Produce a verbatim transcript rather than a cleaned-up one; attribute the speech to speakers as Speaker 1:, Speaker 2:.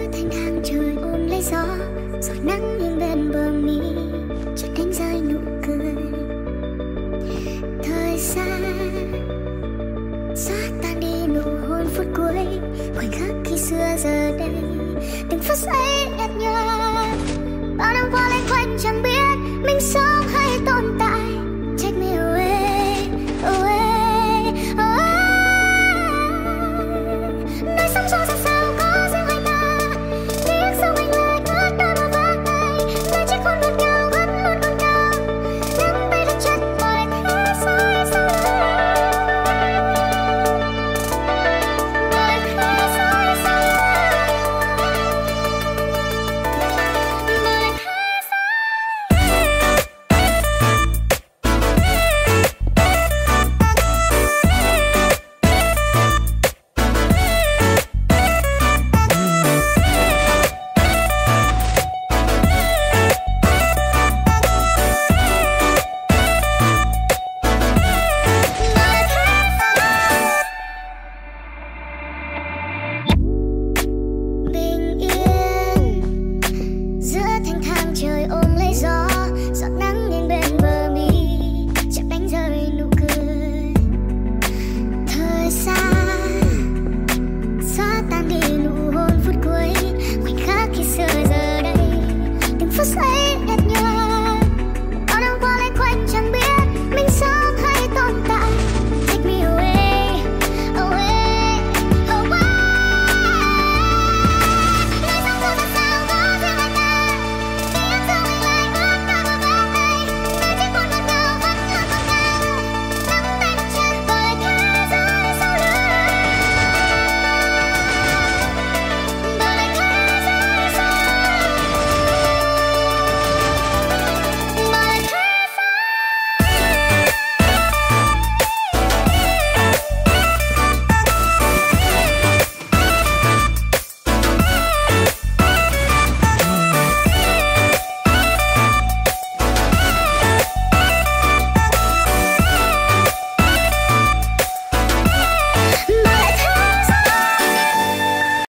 Speaker 1: rồi thành hàng trời ôm lấy gió, rồi nắng nghiêng bên bờ mi chợt đánh rơi nụ cười. Thời gian xóa tan đi nụ hôn phút cuối, khoảnh khắc khi xưa giờ đây từng phút giây nhạt nhòa. Bao năm qua lên quanh chẳng biết mình sống